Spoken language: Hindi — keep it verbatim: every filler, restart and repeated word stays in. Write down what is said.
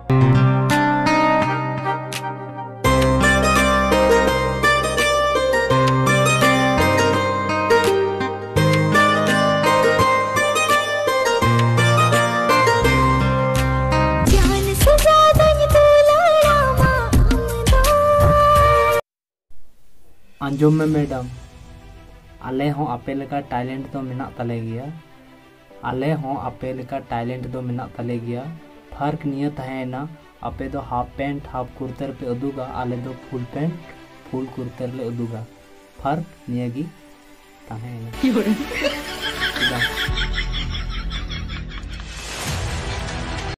अंजुम में मैडम आले हों आपे लेका टैलेंट तो मेना तले गया आले हों आपे लेका टैलेंट तो मेना तले गया फर्क निया तहेना आपे तो हाफ पैंट हाफ कुर्तर पे उदुगा आले तो फुल पैंट फुल कुर्तर ले उदुगा फर्क निया गी तहेना